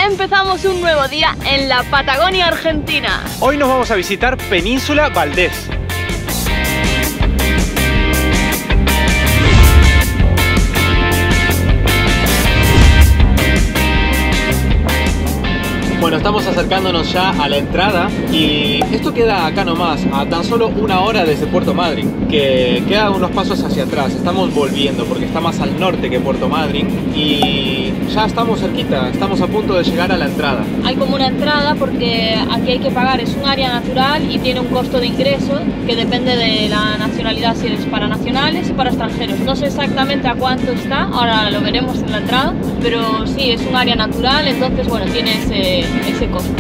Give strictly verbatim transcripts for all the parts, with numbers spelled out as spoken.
Empezamos un nuevo día en la Patagonia Argentina. Hoy nos vamos a visitar Península Valdés. Bueno, estamos acercándonos ya a la entrada y esto queda acá nomás, a tan solo una hora desde Puerto Madryn, que queda unos pasos hacia atrás. Estamos volviendo porque está más al norte que Puerto Madryn y ya estamos cerquita, estamos a punto de llegar a la entrada. Hay como una entrada porque aquí hay que pagar, es un área natural y tiene un costo de ingreso que depende de la nacionalidad, si eres para nacionales y para extranjeros. No sé exactamente a cuánto está, ahora lo veremos en la entrada, pero sí, es un área natural, entonces bueno, tiene ese... ese costo.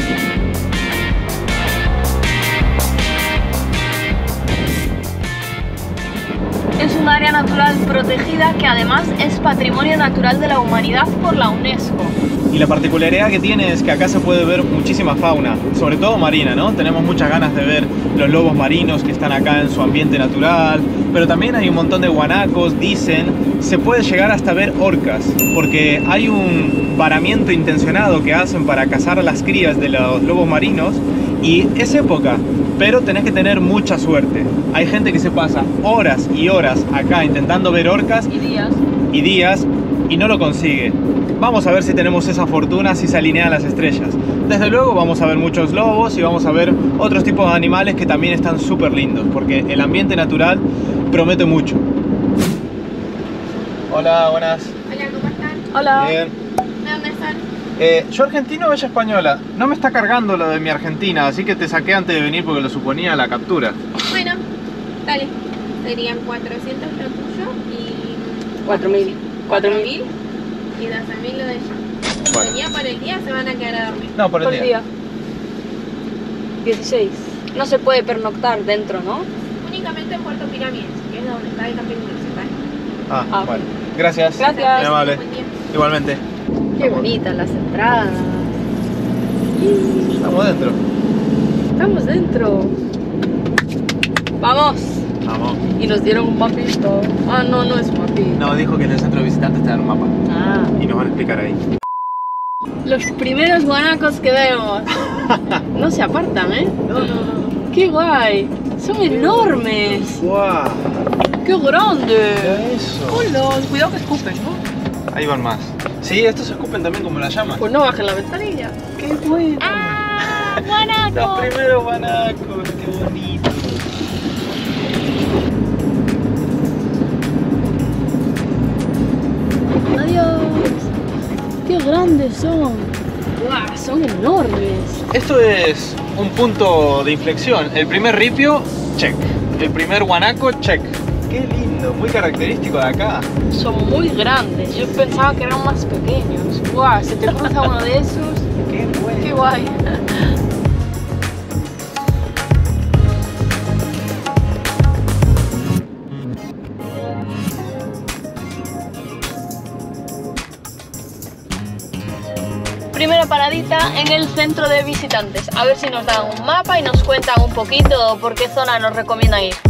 Es un área natural protegida que además es Patrimonio Natural de la Humanidad por la UNESCO. Y la particularidad que tiene es que acá se puede ver muchísima fauna, sobre todo marina, ¿no? Tenemos muchas ganas de ver los lobos marinos que están acá en su ambiente natural, pero también hay un montón de guanacos, dicen, se puede llegar hasta ver orcas, porque hay un varamiento intencionado que hacen para cazar a las crías de los lobos marinos y es época, pero tenés que tener mucha suerte. Hay gente que se pasa horas y horas acá intentando ver orcas y días y días y no lo consigue. Vamos a ver si tenemos esa fortuna, si se alinean las estrellas. Desde luego vamos a ver muchos lobos y vamos a ver otros tipos de animales que también están súper lindos, porque el ambiente natural promete mucho. Hola, buenas. Hola, ¿cómo están? Hola. Bien. ¿De dónde son? Eh, yo argentino, ella española. No me está cargando lo de mi Argentina, así que te saqué antes de venir porque lo suponía la captura. Bueno, dale. Serían cuatrocientos lo tuyo y... cuatro mil. cuatro mil y doce mil lo de ella. Bueno. El día por el día se van a quedar a dormir. No, por el Por día. día. dieciséis. No se puede pernoctar dentro, ¿no? Únicamente en Puerto Pirámides, que es donde está el camping municipal. Ah, Ah, bueno. Gracias. Gracias. Muy amable. Buen día. Igualmente. Qué bonitas las entradas. Estamos dentro. Estamos dentro. Vamos. Vamos. Y nos dieron un mapita. Ah, no, no es un mapita. No, dijo que en el centro de visitantes te dan un mapa Ah. y nos van a explicar ahí. Los primeros guanacos que vemos. No se apartan, ¿eh? No, no, no. ¡Qué guay! Son enormes. ¡Guau! ¡Qué grande! Mira eso. Hola, cuidado que escupen, ¿no? Ahí van más. Sí, estos se escupen también como la llama. Pues no bajen la ventanilla. ¡Qué bueno! ¡Ah! ¡Guanaco! Los primeros guanacos, qué bonito. ¡Adiós! ¡Qué grandes son! ¡Guau! Son enormes. Esto es un punto de inflexión. El primer ripio, check. El primer guanaco, check. Qué lindo, muy característico de acá. Son muy grandes. Yo pensaba que eran más pequeños. ¡Guau! Se te cruza uno de esos. Qué bueno. ¡Qué guay! Primera paradita en el centro de visitantes. A ver si nos dan un mapa y nos cuentan un poquito por qué zona nos recomiendan ir.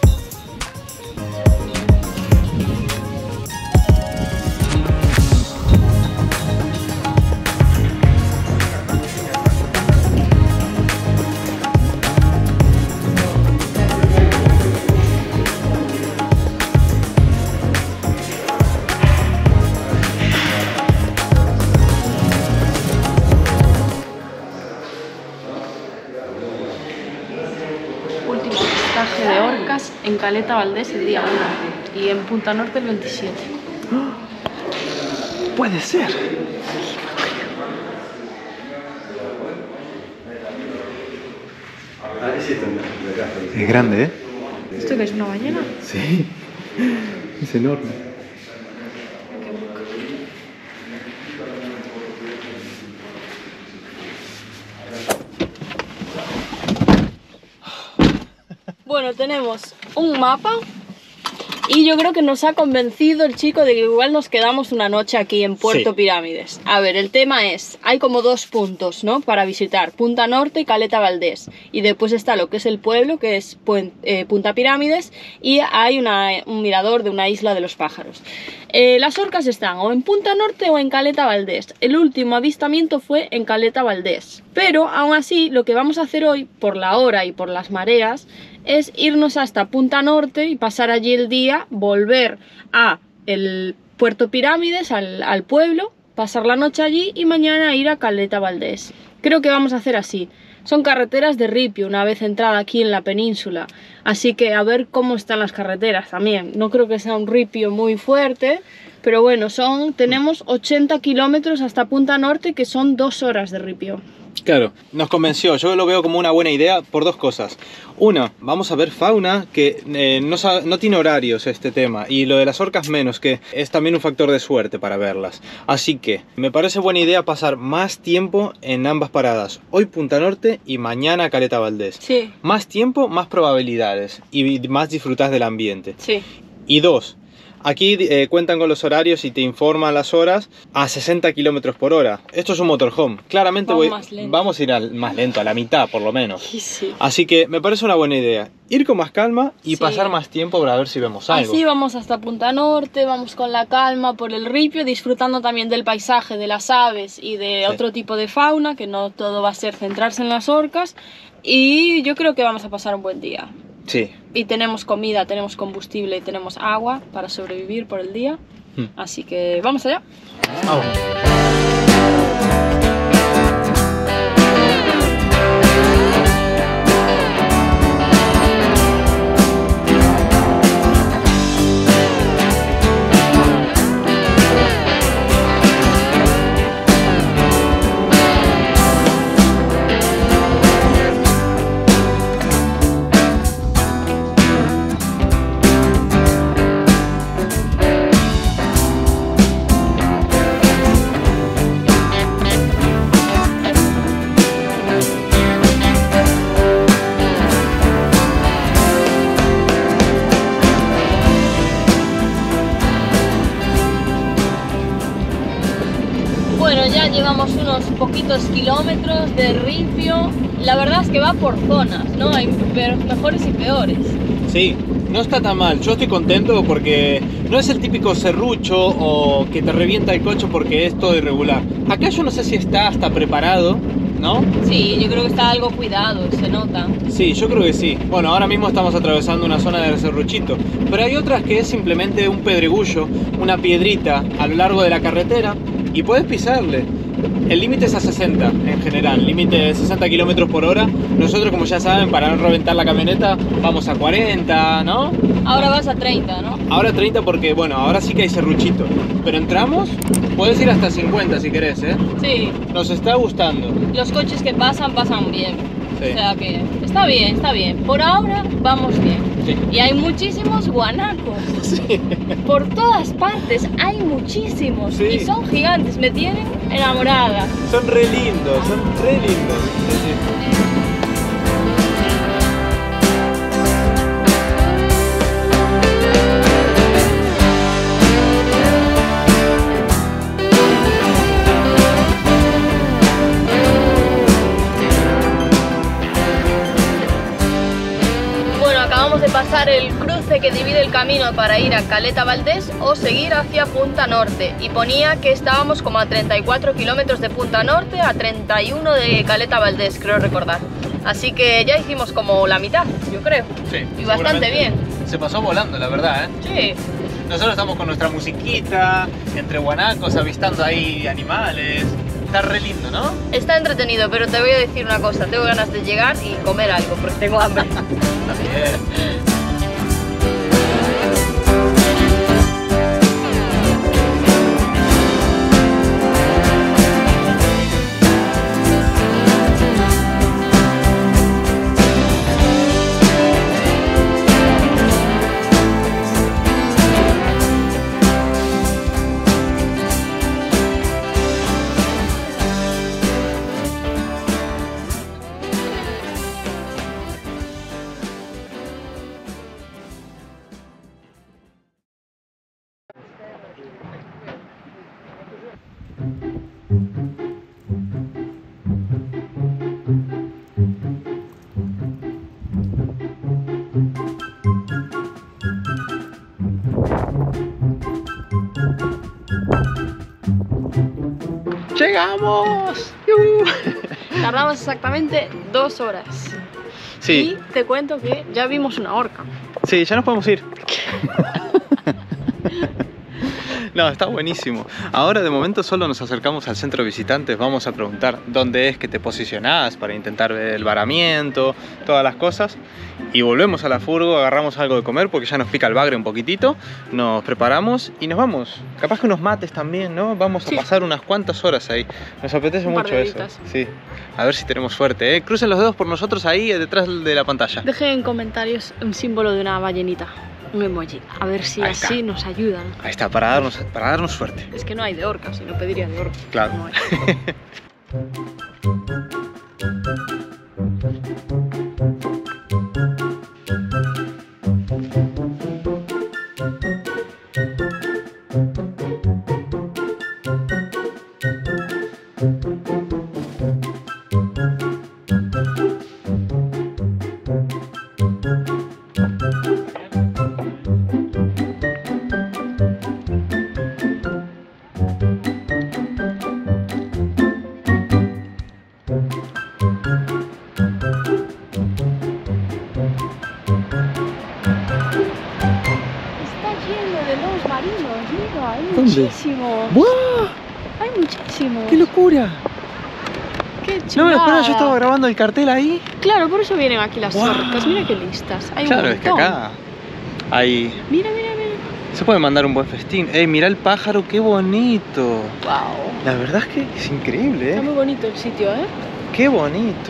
Último avistaje de orcas en Caleta Valdés el día uno y en Punta Norte el veintisiete. Puede ser. Es grande, ¿eh? ¿Esto qué es, una ballena? Sí. Es enorme. Bueno, tenemos un mapa Y yo creo que nos ha convencido el chico de que igual nos quedamos una noche aquí en Puerto Sí. Pirámides. A ver, el tema es, hay como dos puntos, ¿no? Para visitar, Punta Norte y Caleta Valdés. Y después está lo que es el pueblo, que es Puen- eh, Punta Pirámides, y hay una, un mirador de una isla de los pájaros. Eh, las orcas están o en Punta Norte o en Caleta Valdés. El último avistamiento fue en Caleta Valdés. Pero aún así, lo que vamos a hacer hoy, por la hora y por las mareas, es irnos hasta Punta Norte y pasar allí el día, volver a el Puerto Pirámides, al, al pueblo, pasar la noche allí y mañana ir a Caleta Valdés. Creo que vamos a hacer así. Son carreteras de ripio una vez entrada aquí en la península, así que a ver cómo están las carreteras también. No creo que sea un ripio muy fuerte, pero bueno, son, tenemos ochenta kilómetros hasta Punta Norte, que son dos horas de ripio. Claro, nos convenció. Yo lo veo como una buena idea por dos cosas. Uno, vamos a ver fauna que eh, no, sa- no tiene horarios este tema, y lo de las orcas menos, que es también un factor de suerte para verlas. Así que me parece buena idea pasar más tiempo en ambas paradas. Hoy Punta Norte y mañana Caleta Valdés. Sí, Más tiempo, más probabilidades y más disfrutás del ambiente. sí. Y dos, aquí eh, cuentan con los horarios y te informan las horas a sesenta kilómetros por hora. Esto es un motorhome. Claramente Vamos voy- más lento. vamos a ir al- más lento, a la mitad por lo menos. Sí, sí. Así que me parece una buena idea. Ir con más calma y Sí. pasar más tiempo para ver si vemos algo. Así vamos hasta Punta Norte, vamos con la calma por el ripio, disfrutando también del paisaje, de las aves y de Sí. otro tipo de fauna, que no todo va a ser centrarse en las orcas. Y yo creo que vamos a pasar un buen día. Sí. Y tenemos comida, tenemos combustible y tenemos agua para sobrevivir por el día. Hmm. Así que vamos allá. Vamos. Bueno, ya llevamos unos poquitos kilómetros de ripio. La verdad es que va por zonas, ¿no? Hay pe- mejores y peores. Sí, no está tan mal. Yo estoy contento porque no es el típico serrucho o que te revienta el coche porque es todo irregular. Acá yo no sé si está hasta preparado, ¿no? Sí, yo creo que está algo cuidado, se nota. Sí, yo creo que sí. Bueno, ahora mismo estamos atravesando una zona de serruchito, pero hay otras que es simplemente un pedregullo, una piedrita a lo largo de la carretera y puedes pisarle. El límite es a sesenta en general, límite de sesenta kilómetros por hora. Nosotros, como ya saben, para no reventar la camioneta, vamos a cuarenta, ¿no? Ahora vas a treinta, ¿no? Ahora treinta porque, bueno, ahora sí que hay serruchito. Pero entramos, puedes ir hasta cincuenta si querés, ¿eh? Sí, Nos está gustando. los coches que pasan, pasan bien. Sí. O sea que está bien, está bien. Por ahora vamos bien. Sí. Y hay muchísimos guanacos. Sí. Por todas partes hay muchísimos. Sí. Y son gigantes, me tienen enamorada. Son re lindos, son re lindos. Sí, sí. Bueno, acabamos de pasar el cruce que divide el camino para ir a Caleta Valdés o seguir hacia Punta Norte. Y ponía que estábamos como a treinta y cuatro kilómetros de Punta Norte, a treinta y uno de Caleta Valdés, creo recordar. Así que ya hicimos como la mitad, yo creo. Sí, Y bastante seguramente. Se pasó volando, la verdad, ¿eh? Sí. Nosotros estamos con nuestra musiquita, entre guanacos, avistando ahí animales. Está re lindo, ¿no? Está entretenido, pero te voy a decir una cosa. Tengo ganas de llegar y comer algo porque tengo hambre. Está bien. ¡Vamos! ¡Yuhu! Tardamos exactamente dos horas. Sí. Y te cuento que ya vimos una orca. Sí, ya nos podemos ir. No, está buenísimo. Ahora de momento solo nos acercamos al centro de visitantes. Vamos a preguntar dónde es que te posicionás para intentar ver el varamiento, todas las cosas. Y volvemos a la furgo, agarramos algo de comer porque ya nos pica el bagre un poquitito. Nos preparamos y nos vamos. Capaz que unos mates también, ¿no? Vamos a sí. pasar unas cuantas horas ahí. Nos apetece un mucho eso. Sí. A ver si tenemos suerte, ¿eh? Crucen los dedos por nosotros ahí detrás de la pantalla. Dejen en comentarios un símbolo de una ballenita. Un emoji, a ver si Ahí así está. nos ayudan. Ahí está, para darnos, para darnos suerte. Es que no hay de orca, si no pediría de orca. Claro. No hay. Muchísimo. ¡Wow! Hay muchísimos. ¡Qué locura! ¡Qué chulada! No me lo esperaba, yo estaba grabando el cartel ahí. Claro, por eso vienen aquí las Wow. orcas. Mira qué listas. Hay Claro, un es que montón. acá hay... Mira, mira, mira. Se puede mandar un buen festín. ¡Ey, mira el pájaro, qué bonito! Wow. La verdad es que es increíble, Está ¿eh? muy bonito el sitio, ¿eh? ¡Qué bonito!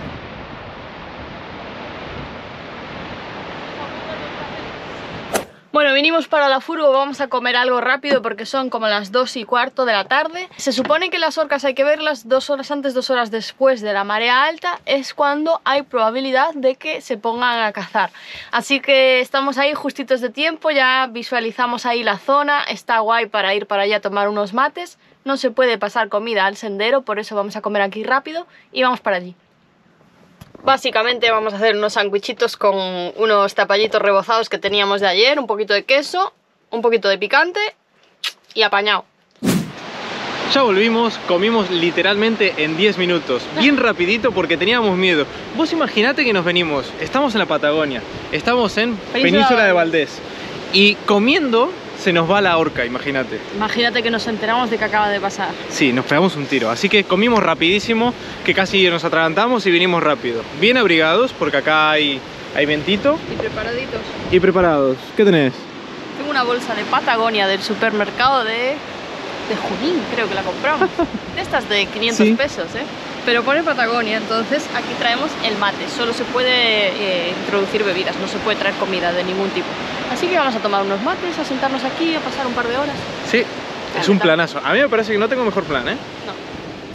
Bueno, vinimos para la furgo, vamos a comer algo rápido porque son como las dos y cuarto de la tarde. Se supone que las orcas hay que verlas dos horas antes, dos horas después de la marea alta. Es cuando hay probabilidad de que se pongan a cazar. Así que estamos ahí justitos de tiempo, ya visualizamos ahí la zona. Está guay para ir para allá a tomar unos mates. No se puede pasar comida al sendero, por eso vamos a comer aquí rápido y vamos para allí. Básicamente vamos a hacer unos sandwichitos con unos tapallitos rebozados que teníamos de ayer, un poquito de queso, un poquito de picante y apañado. Ya volvimos, comimos literalmente en diez minutos, bien rapidito porque teníamos miedo. Vos imaginate que nos venimos, estamos en la Patagonia, estamos en Península, Península de Valdés y comiendo se nos va la orca, imagínate. Imagínate que nos enteramos de que acaba de pasar. Sí, nos pegamos un tiro, así que comimos rapidísimo, que casi nos atragantamos y vinimos rápido. Bien abrigados porque acá hay, hay vientito. Y preparaditos. Y preparados. ¿Qué tenés? Tengo una bolsa de Patagonia del supermercado de... de Junín, creo que la compramos. De estas de quinientos Sí. pesos, ¿eh? Pero pone Patagonia, entonces aquí traemos el mate. Solo se puede eh, introducir bebidas, no se puede traer comida de ningún tipo. Así que vamos a tomar unos mates, a sentarnos aquí, a pasar un par de horas. Sí, es un planazo. A mí me parece que no tengo mejor plan, ¿eh? No.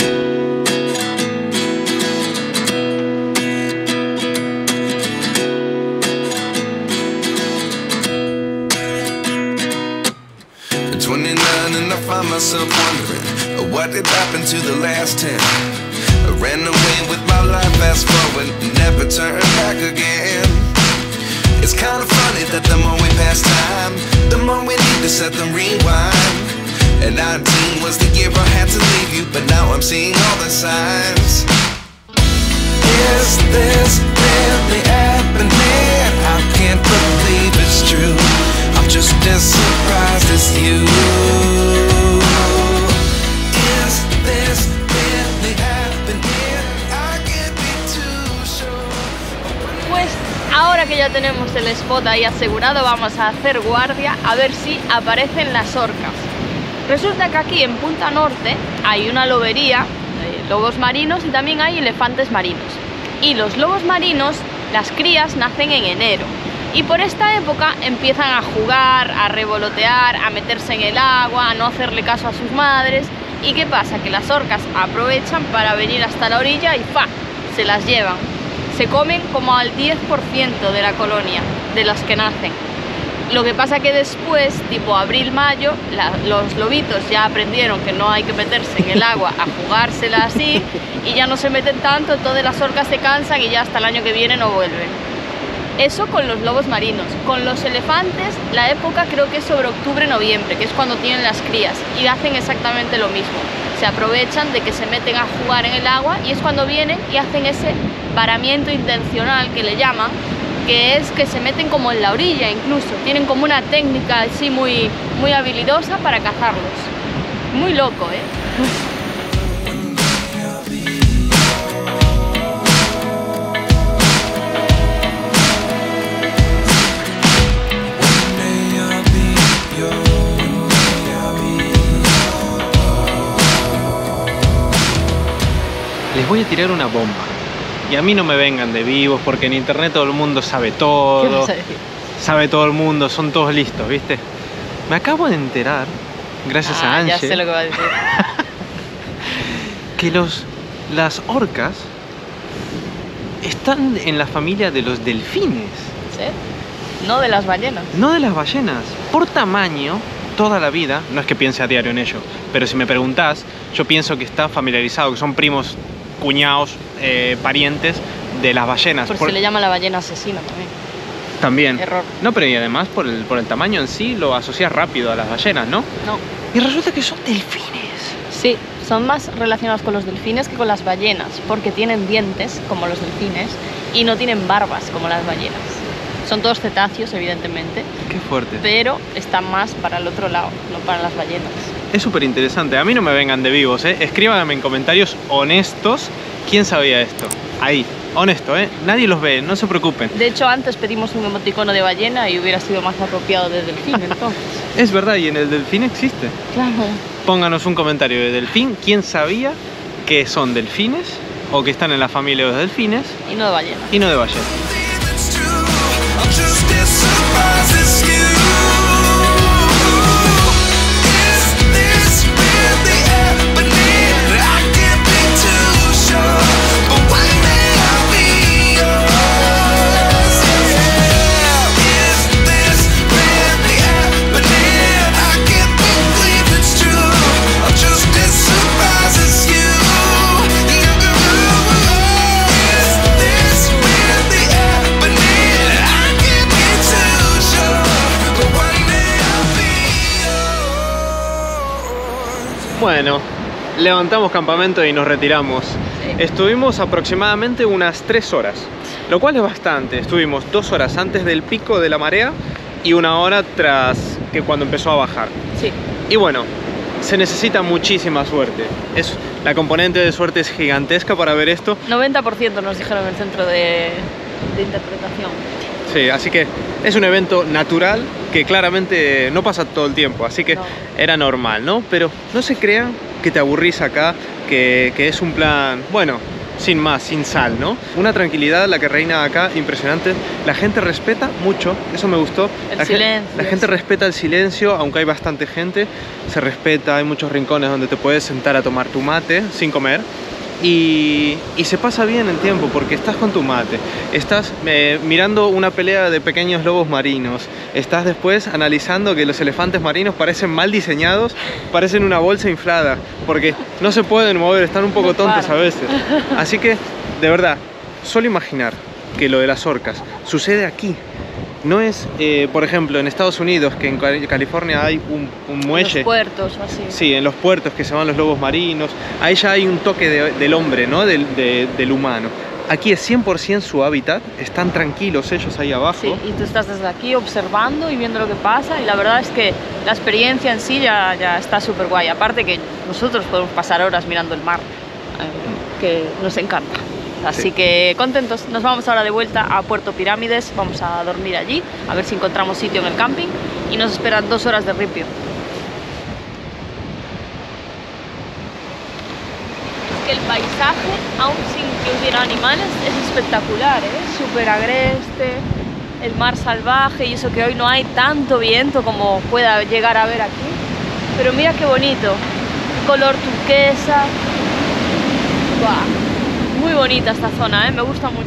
twenty-nine and I find myself wondering what did happen to the last ten. I ran away with my life, fast forward, never turn back again. It's kind of funny that the more we pass time, the more we need to set the rewind. And nineteen was the year I had to leave you, but now I'm seeing all the signs. Is this really happening? I can't believe it's true. I'm just as surprised as you. Is this really happening? I can't be too sure. Pues ahora que ya tenemos el spot ahí asegurado, vamos a hacer guardia a ver si aparecen las orcas. Resulta que aquí en Punta Norte hay una lobería de lobos marinos y también hay elefantes marinos. Y los lobos marinos, las crías nacen en enero. Y por esta época empiezan a jugar, a revolotear, a meterse en el agua, a no hacerle caso a sus madres. ¿Y qué pasa? Que las orcas aprovechan para venir hasta la orilla y ¡fa! Se las llevan. Se comen como al diez por ciento de la colonia, de las que nacen. Lo que pasa que después, tipo abril-mayo, los lobitos ya aprendieron que no hay que meterse en el agua a jugársela así y ya no se meten tanto, entonces las orcas se cansan y ya hasta el año que viene no vuelven. Eso con los lobos marinos. Con los elefantes, la época creo que es sobre octubre-noviembre, que es cuando tienen las crías, y hacen exactamente lo mismo. se aprovechan de que se meten a jugar en el agua y es cuando vienen y hacen ese varamiento intencional que le llaman, que es que se meten como en la orilla incluso, tienen como una técnica así muy, muy habilidosa para cazarlos. Muy loco, ¿eh? Les voy a tirar una bomba. Y a mí no me vengan de vivos porque en internet todo el mundo sabe todo. ¿Qué vas a decir? Sabe todo el mundo, son todos listos, ¿viste? Me acabo de enterar, gracias ah, a Ángel, ya sé lo que va a decir. que los, las orcas están en la familia de los delfines. ¿Sí? No de las ballenas. No de las ballenas. Por tamaño, toda la vida, no es que piense a diario en ello, pero si me preguntás, yo pienso que está familiarizado, que son primos, cuñados, eh, parientes de las ballenas. Por, por... se le llama la ballena asesina también. También. Error. No, pero y además por el, por el tamaño en sí lo asocias rápido a las ballenas, ¿no? No. Y resulta que son delfines. Sí, son más relacionados con los delfines que con las ballenas, porque tienen dientes, como los delfines, y no tienen barbas, como las ballenas. Son todos cetáceos, evidentemente. Qué fuerte. Pero están más para el otro lado, no para las ballenas. Es súper interesante. A mí no me vengan de vivos, ¿eh? Escríbanme en comentarios honestos quién sabía esto. Ahí, honesto, ¿eh? Nadie los ve, no se preocupen. De hecho, antes pedimos un emoticono de ballena y hubiera sido más apropiado de delfín, entonces. Es verdad, y en el delfín existe. Claro. Pónganos un comentario de delfín. ¿Quién sabía que son delfines o que están en la familia de los delfines? Y no de ballenas. Y no de ballenas. Bueno, levantamos campamento y nos retiramos. Sí. Estuvimos aproximadamente unas tres horas, lo cual es bastante. Estuvimos dos horas antes del pico de la marea y una hora tras que cuando empezó a bajar. Sí. Y bueno, se necesita muchísima suerte. Es, la componente de suerte es gigantesca para ver esto. noventa por ciento nos dijeron en el centro de, de interpretación. Sí, así que es un evento natural que claramente no pasa todo el tiempo, así que No. era normal, ¿no? Pero no se crean que te aburrís acá, que, que es un plan, bueno, sin más, sin sal, ¿no? Una tranquilidad la que reina acá, impresionante. La gente respeta mucho, eso me gustó. El la silencio. Gente, la gente respeta el silencio, aunque hay bastante gente, se respeta, hay muchos rincones donde te puedes sentar a tomar tu mate sin comer. Y, y se pasa bien el tiempo porque estás con tu mate, estás eh, mirando una pelea de pequeños lobos marinos, estás después analizando que los elefantes marinos parecen mal diseñados, parecen una bolsa inflada, porque no se pueden mover, están un poco No tontos a paran. veces. Así que, de verdad, solo imaginar que lo de las orcas sucede aquí. No es, eh, por ejemplo, en Estados Unidos, que en Cali- California hay un, un muelle. Los puertos o así. Sí, en los puertos que se van los lobos marinos. Ahí ya hay un toque de- del hombre, ¿no? Del, de- del humano. Aquí es cien por ciento su hábitat. Están tranquilos ellos ahí abajo. Sí, y tú estás desde aquí observando y viendo lo que pasa y la verdad es que la experiencia en sí ya, ya está súper guay. Aparte que nosotros podemos pasar horas mirando el mar, eh, que nos encanta. Así Sí. que contentos. Nos vamos ahora de vuelta a Puerto Pirámides, vamos a dormir allí, a ver si encontramos sitio en el camping y nos esperan dos horas de ripio. Es que el paisaje, aún sin que hubiera animales, es espectacular, ¿eh? Súper agreste, el mar salvaje y eso que hoy no hay tanto viento como pueda llegar a ver aquí. Pero mira qué bonito, color turquesa. ¡Buah! Muy bonita esta zona, ¿eh? Me gusta mucho.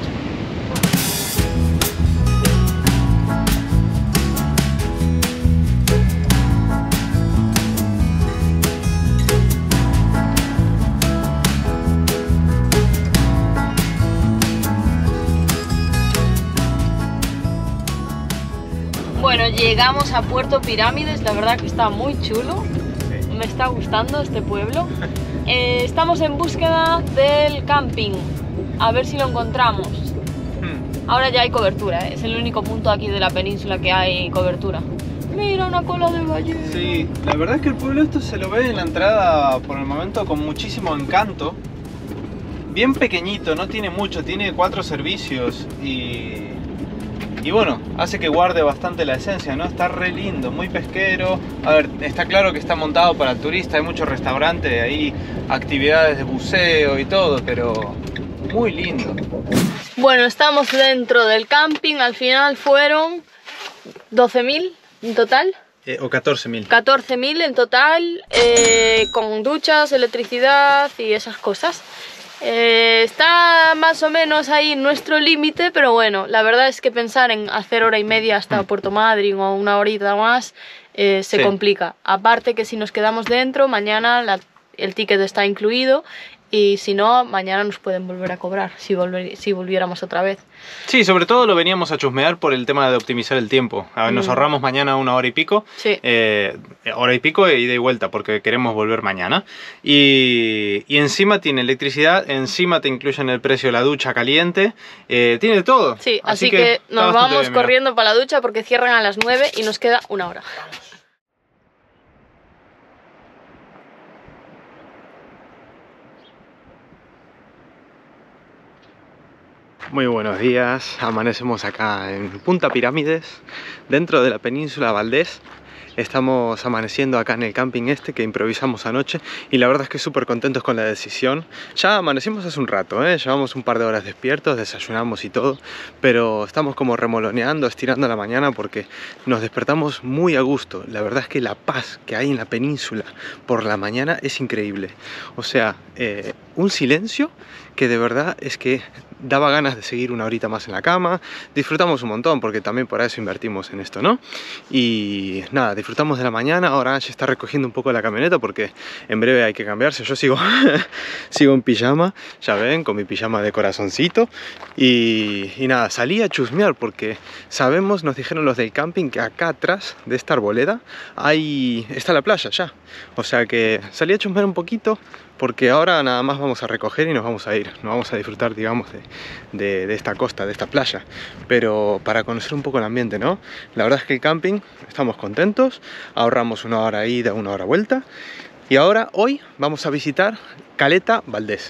Bueno, llegamos a Puerto Pirámides, la verdad que está muy chulo. Me está gustando este pueblo. eh, estamos en búsqueda del camping, a ver si lo encontramos. Hmm. Ahora ya hay cobertura, ¿eh? Es el único punto aquí de la península que hay cobertura. Mira, una cola de ballena. Sí, la verdad es que el pueblo esto se lo ve en la entrada por el momento con muchísimo encanto. Bien pequeñito, no tiene mucho, tiene cuatro servicios y... Y bueno, hace que guarde bastante la esencia, ¿no? Está re lindo, muy pesquero. A ver, está claro que está montado para el turista, hay muchos restaurantes, hay actividades de buceo y todo, pero muy lindo. Bueno, estamos dentro del camping, al final fueron doce mil en total. Eh, o catorce mil. catorce mil en total, eh, con duchas, electricidad y esas cosas. Eh, está más o menos ahí nuestro límite, pero bueno, la verdad es que pensar en hacer hora y media hasta Puerto Madryn o una horita más eh, se Sí. complica. Aparte que si nos quedamos dentro, mañana la, el ticket está incluido y si no, mañana nos pueden volver a cobrar si, volver, si volviéramos otra vez. Sí, sobre todo lo veníamos a chusmear por el tema de optimizar el tiempo. A ver, nos Mm. ahorramos mañana una hora y pico. Sí. Eh, hora y pico e ida y vuelta porque queremos volver mañana. Y, y encima tiene electricidad, encima te incluyen el precio de la ducha caliente. Eh, tiene todo. Sí, así, que, está nos bastante vamos bien, mira. corriendo para la ducha porque cierran a las nueve y nos queda una hora. Muy buenos días, amanecemos acá en Punta Pirámides, dentro de la península Valdés. Estamos amaneciendo acá en el camping este que improvisamos anoche y la verdad es que súper contentos con la decisión. Ya amanecimos hace un rato, ¿eh? Llevamos un par de horas despiertos, desayunamos y todo, pero estamos como remoloneando, estirando la mañana porque nos despertamos muy a gusto. La verdad es que la paz que hay en la península por la mañana es increíble. O sea, eh, un silencio que de verdad es que daba ganas de seguir una horita más en la cama. Disfrutamos un montón porque también por eso invertimos en esto, ¿no? Y nada, disfrutamos de la mañana. Ahora Angie está recogiendo un poco la camioneta porque en breve hay que cambiarse. Yo sigo, sigo en pijama, ya ven, con mi pijama de corazoncito. Y, y nada, salí a chusmear porque sabemos, nos dijeron los del camping, que acá atrás de esta arboleda hay, está la playa ya. O sea que salí a chusmear un poquito porque ahora nada más vamos a recoger y nos vamos a ir. Nos vamos a disfrutar, digamos, de, de, de esta costa, de esta playa. Pero para conocer un poco el ambiente, ¿no? La verdad es que el camping, estamos contentos. Ahorramos una hora ida, una hora vuelta. Y ahora, hoy, vamos a visitar Caleta Valdés.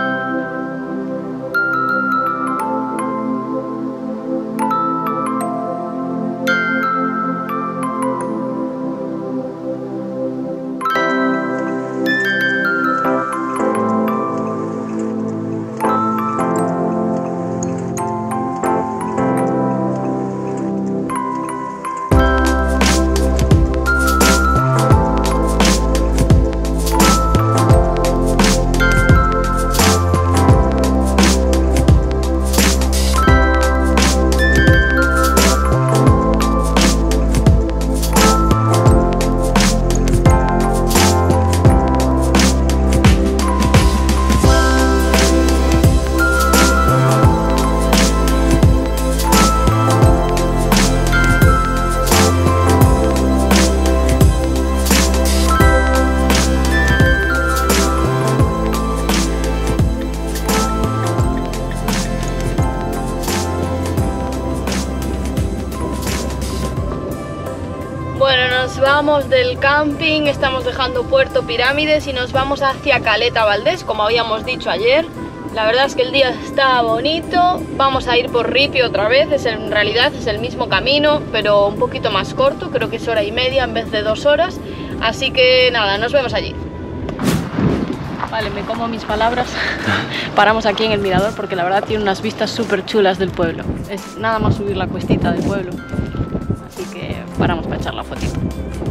Nos vamos del camping, estamos dejando Puerto Pirámides y nos vamos hacia Caleta Valdés, como habíamos dicho ayer. La verdad es que el día está bonito. Vamos a ir por Ripio otra vez, es en realidad es el mismo camino, pero un poquito más corto, creo que es hora y media en vez de dos horas. Así que nada, nos vemos allí. Vale, me como mis palabras. Paramos aquí en el mirador porque la verdad tiene unas vistas súper chulas del pueblo. Es nada más subir la cuestita del pueblo. Así que paramos para echar la fotito.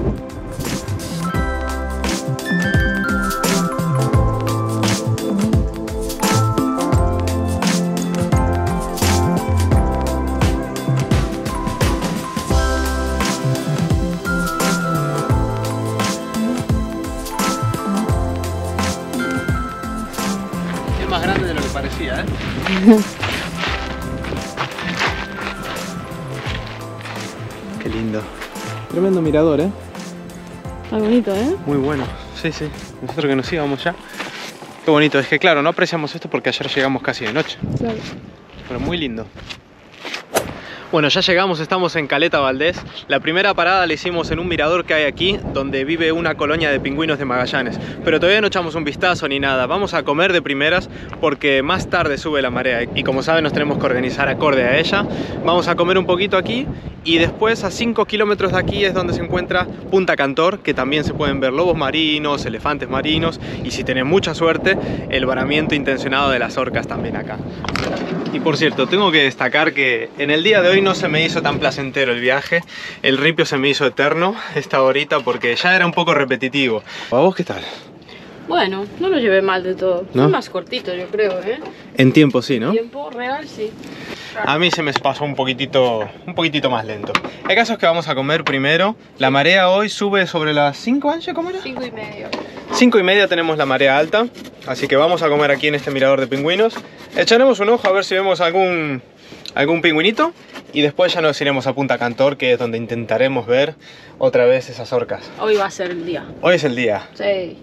Es más grande de lo que parecía, ¿eh? Qué lindo. Tremendo mirador, ¿eh? Muy bonito, ¿eh? Muy bueno. Sí, sí. Nosotros que nos íbamos ya. Qué bonito, es que claro, no apreciamos esto porque ayer llegamos casi de noche. Claro. Pero muy lindo. Bueno, ya llegamos, estamos en Caleta Valdés. La primera parada la hicimos en un mirador que hay aquí, donde vive una colonia de pingüinos de Magallanes. Pero todavía no echamos un vistazo ni nada. Vamos a comer de primeras porque más tarde sube la marea. Y como saben, nos tenemos que organizar acorde a ella. Vamos a comer un poquito aquí y después a cinco kilómetros de aquí es donde se encuentra Punta Cantor, que también se pueden ver lobos marinos, elefantes marinos y, si tienen mucha suerte, el varamiento intencionado de las orcas también acá. Y por cierto, tengo que destacar que en el día de hoy no se me hizo tan placentero el viaje. El ripio se me hizo eterno esta horita porque ya era un poco repetitivo. ¿A vos qué tal? Bueno, no lo llevé mal de todo. ¿No? Fue más cortito, yo creo, ¿eh? En tiempo sí, ¿no? En tiempo real, sí. A mí se me pasó un poquitito, un poquitito más lento. El caso es que vamos a comer primero. La marea hoy sube sobre las cinco, Anche, ¿cómo era? Cinco y medio. cinco y media tenemos la marea alta, así que vamos a comer aquí en este mirador de pingüinos. Echaremos un ojo a ver si vemos algún, algún pingüinito y después ya nos iremos a Punta Cantor, que es donde intentaremos ver otra vez esas orcas. Hoy va a ser el día. Hoy es el día. Sí.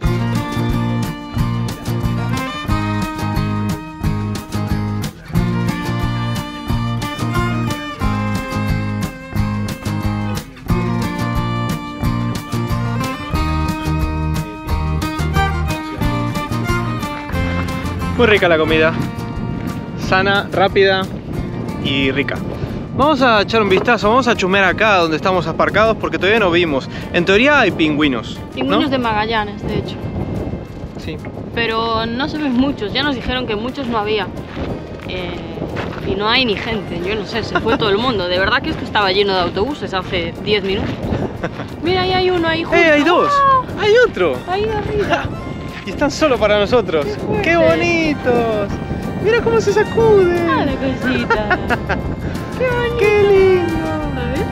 Muy rica la comida, sana, rápida y rica. Vamos a echar un vistazo, vamos a chusmear acá donde estamos aparcados porque todavía no vimos. En teoría hay pingüinos, Pingüinos ¿no? de Magallanes, de hecho. Sí. Pero no se ven muchos, ya nos dijeron que muchos no había. Eh, y no hay ni gente, yo no sé, se fue todo el mundo. De verdad que esto estaba lleno de autobuses hace diez minutos. Mira, ahí hay uno ahí justo. ¡Eh, hay dos! ¡Ah! ¡Hay otro! Ahí arriba. Y están solo para nosotros. ¡Qué ¡Qué fuerte! bonitos! ¡Mira cómo se sacuden! Ah, la cosita. Qué bonito. ¡Qué lindo! A ver.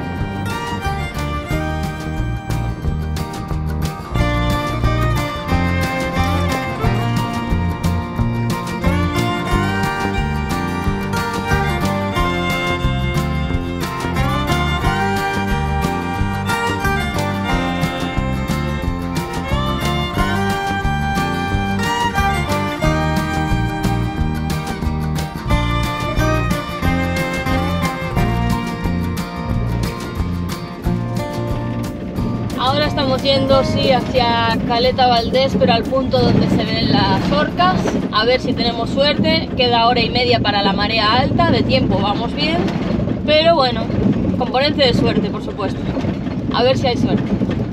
Ahora estamos yendo, sí, hacia Caleta Valdés, pero al punto donde se ven las orcas. A ver si tenemos suerte. Queda hora y media para la marea alta. De tiempo vamos bien. Pero bueno, componente de suerte, por supuesto. A ver si hay suerte.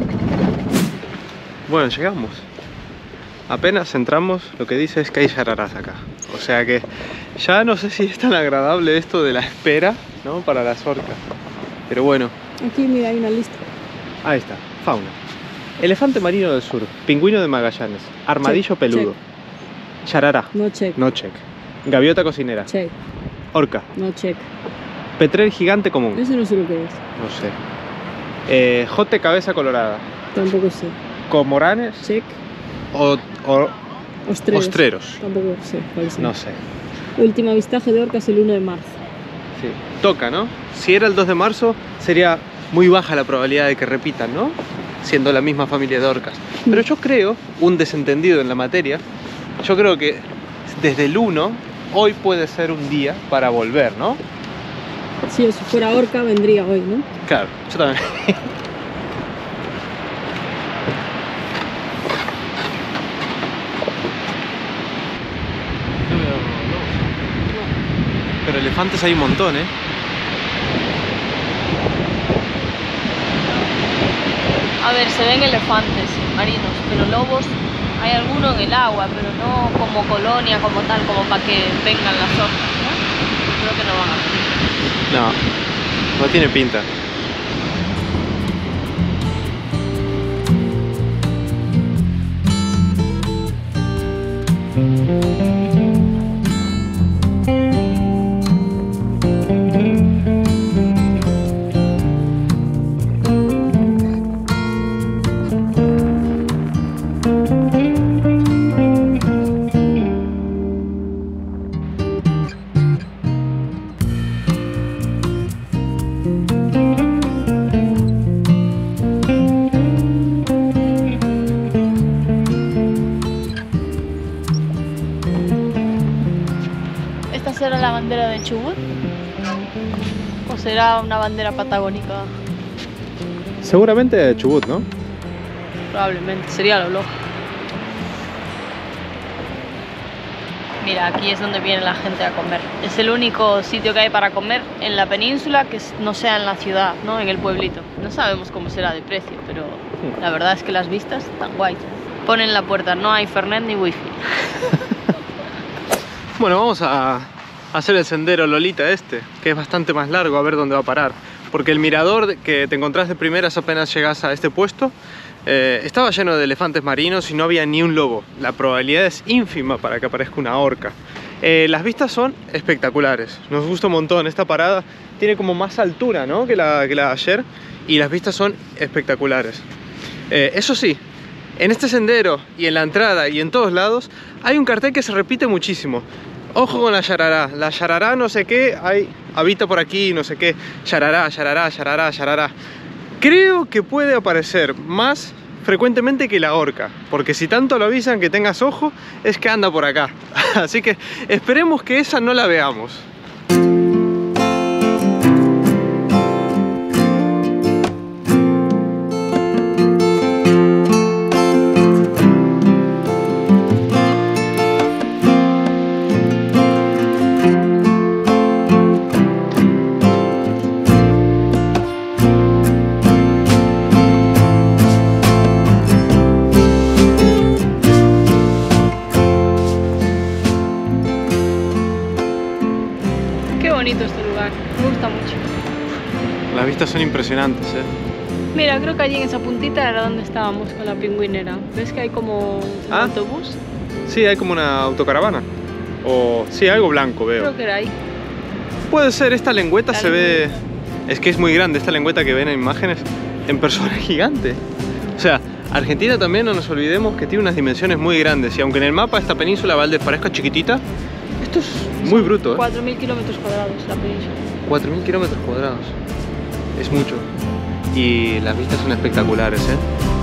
Bueno, llegamos. Apenas entramos, lo que dice es que hay yararás acá. O sea que ya no sé si es tan agradable esto de la espera, ¿no? Para las orcas. Pero bueno. Aquí, mira, hay una lista. Ahí está, fauna. Elefante marino del sur, pingüino de Magallanes, armadillo Check, peludo, yarará, No check. no check, gaviota cocinera, Check. orca, No check. petrel gigante común, Eso no sé lo que es. no sé, eh, jote cabeza colorada, Tampoco sé. cormoranes Check. o, o Ostreros. ostreros, Tampoco sé cuál es. no sé. Último avistaje de orcas el uno de marzo. Sí. Toca, ¿no? Si era el dos de marzo, sería muy baja la probabilidad de que repitan, ¿no? Siendo la misma familia de orcas. Pero yo creo, un desentendido en la materia, yo creo que desde el uno, hoy puede ser un día para volver, ¿no? Si eso fuera orca, vendría hoy, ¿no? Claro, yo también. Pero elefantes hay un montón, ¿eh? A ver, se ven elefantes marinos, pero lobos hay alguno en el agua, pero no como colonia, como tal, como para que vengan las orcas, ¿no? Creo que no van a venir. No, no tiene pinta. será la bandera de Chubut? ¿O será una bandera patagónica? Seguramente Chubut, ¿no? Probablemente, sería lo lógico. Mira, aquí es donde viene la gente a comer. Es el único sitio que hay para comer en la península que no sea en la ciudad, ¿no? En el pueblito. No sabemos cómo será de precio, pero la verdad es que las vistas están guays. Ponen en la puerta, no hay Fernet ni wifi. Bueno, vamos a hacer el sendero Lolita este, que es bastante más largo, a ver dónde va a parar. Porque el mirador que te encontrás de primeras apenas llegas a este puesto, eh, estaba lleno de elefantes marinos y no había ni un lobo. La probabilidad es ínfima para que aparezca una orca. Eh, las vistas son espectaculares, nos gusta un montón. Esta parada tiene como más altura, ¿no? que, la, que la de ayer, y las vistas son espectaculares. Eh, eso sí, en este sendero y en la entrada y en todos lados hay un cartel que se repite muchísimo. Ojo con la yarará, la yarará no sé qué, hay, habita por aquí no sé qué, yarará, yarará, yarará, yarará. Creo que puede aparecer más frecuentemente que la orca, porque si tanto lo avisan que tengas ojo, es que anda por acá. Así que esperemos que esa no la veamos. Este lugar, me gusta mucho. Las vistas son impresionantes, ¿eh? Mira, creo que allí en esa puntita era donde estábamos con la pingüinera. ¿Ves que hay como un ¿Ah? autobús? Sí, hay como una autocaravana. O sí, algo blanco veo. Creo que era ahí. Puede ser, esta lengüeta La se ve... Es que es muy grande esta lengüeta que ven en imágenes. En persona es gigante. O sea, Argentina también, no nos olvidemos que tiene unas dimensiones muy grandes. Y aunque en el mapa esta península Valdés parezca chiquitita, esto es muy bruto, ¿eh? cuatro mil kilómetros cuadrados la península. cuatro mil kilómetros cuadrados. Es mucho. Y las vistas son espectaculares, ¿eh?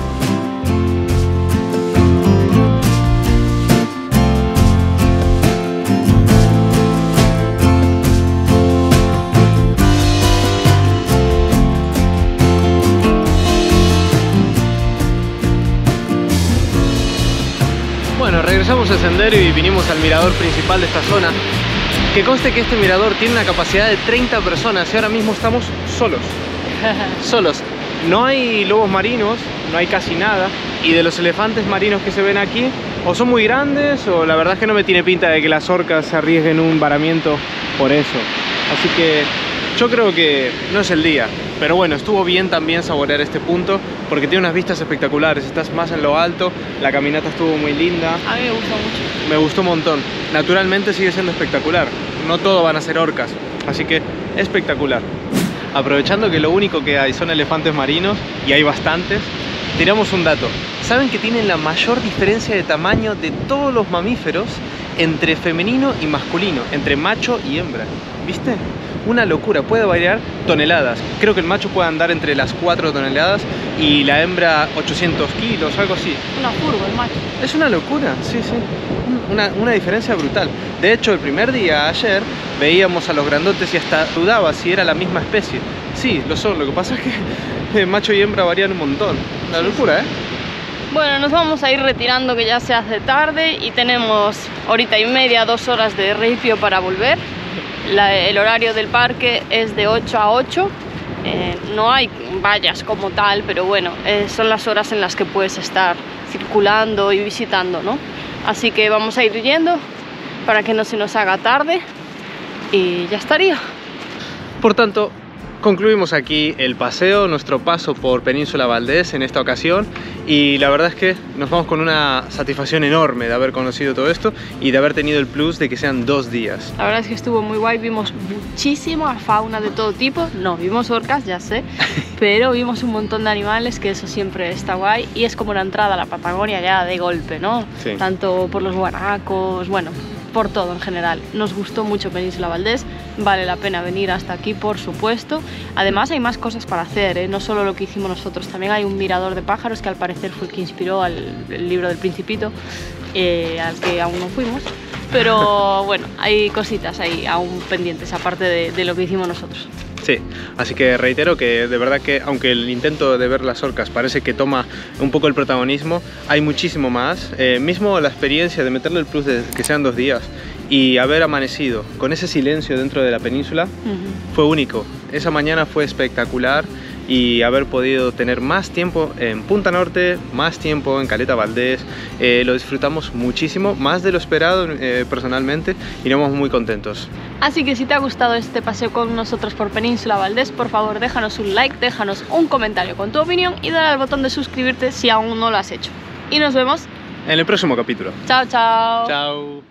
Bueno, regresamos al sendero y vinimos al mirador principal de esta zona. Que conste que este mirador tiene una capacidad de treinta personas y ahora mismo estamos solos. Solos. No hay lobos marinos, no hay casi nada. Y de los elefantes marinos que se ven aquí, o son muy grandes o la verdad es que no me tiene pinta de que las orcas se arriesguen un varamiento por eso. Así que yo creo que no es el día. Pero bueno, estuvo bien también saborear este punto porque tiene unas vistas espectaculares. Estás más en lo alto, la caminata estuvo muy linda. A mí me gustó mucho. Me gustó un montón. Naturalmente sigue siendo espectacular. No todo van a ser orcas, así que espectacular. Aprovechando que lo único que hay son elefantes marinos, y hay bastantes, tiramos un dato. ¿Saben que tienen la mayor diferencia de tamaño de todos los mamíferos entre femenino y masculino, entre macho y hembra? ¿Viste? Una locura, puede variar toneladas. Creo que el macho puede andar entre las cuatro toneladas y la hembra ochocientos kilos, algo así. Una furgo el macho. Es una locura, sí, sí. Una, una diferencia brutal. De hecho, el primer día, ayer, veíamos a los grandotes y hasta dudaba si era la misma especie. Sí, lo son. Lo que pasa es que macho y hembra varían un montón. Una locura, ¿eh? Bueno, nos vamos a ir retirando que ya se hace tarde y tenemos horita y media, dos horas de ripio para volver. La, el horario del parque es de ocho a ocho. Eh, no hay vallas como tal, pero bueno, eh, son las horas en las que puedes estar circulando y visitando, ¿no? Así que vamos a ir yendo para que no se nos haga tarde y ya estaría. Por tanto, concluimos aquí el paseo, nuestro paso por Península Valdés en esta ocasión, y la verdad es que nos vamos con una satisfacción enorme de haber conocido todo esto y de haber tenido el plus de que sean dos días. La verdad es que estuvo muy guay, vimos muchísima fauna de todo tipo, no vimos orcas, ya sé, pero vimos un montón de animales, que eso siempre está guay, y es como una entrada a la Patagonia ya de golpe, ¿no? Sí. Tanto por los guanacos, bueno, por todo en general. Nos gustó mucho Península Valdés, vale la pena venir hasta aquí, por supuesto. Además hay más cosas para hacer, ¿eh? No solo lo que hicimos nosotros, también hay un mirador de pájaros que al parecer fue el que inspiró al el libro del Principito, eh, al que aún no fuimos. pero bueno, hay cositas ahí aún pendientes aparte de, de lo que hicimos nosotros. Sí, así que reitero que de verdad que aunque el intento de ver las orcas parece que toma un poco el protagonismo, hay muchísimo más. Eh, mismo la experiencia de meterle el plus de que sean dos días y haber amanecido con ese silencio dentro de la península uh-huh. fue único. Esa mañana fue espectacular y haber podido tener más tiempo en Punta Norte, más tiempo en Caleta Valdés, eh, lo disfrutamos muchísimo, más de lo esperado eh, personalmente, y nos vamos muy contentos. Así que si te ha gustado este paseo con nosotros por Península Valdés, por favor déjanos un like, déjanos un comentario con tu opinión y dale al botón de suscribirte si aún no lo has hecho. Y nos vemos en el próximo capítulo. Chao, chao. Chao.